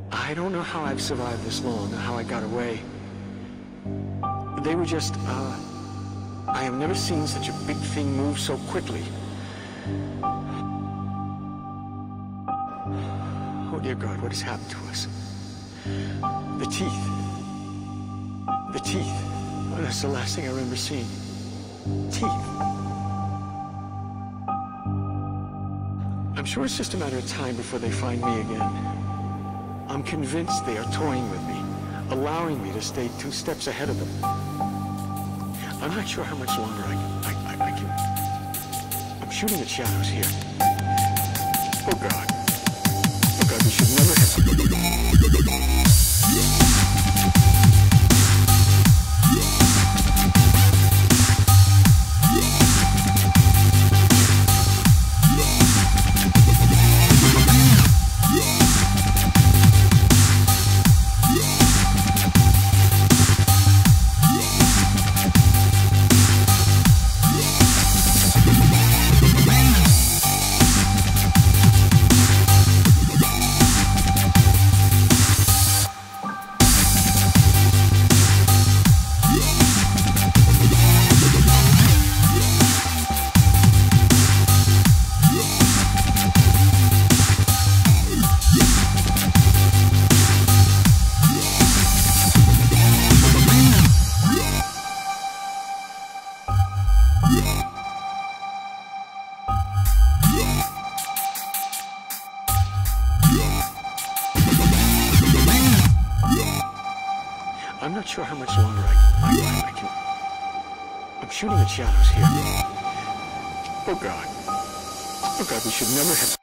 I don't know how I've survived this long, or how I got away. They were just, I have never seen such a big thing move so quickly. Oh dear God, what has happened to us? The teeth. The teeth. Oh, that's the last thing I remember seeing. Teeth. I'm sure it's just a matter of time before they find me again. I'm convinced they are toying with me, allowing me to stay 2 steps ahead of them. I'm not sure how much longer I can. I'm shooting at shadows here. Oh God. Oh God, we should never have. I'm not sure how much longer I can. I'm shooting at shadows here. Oh God. Oh God, we should never have.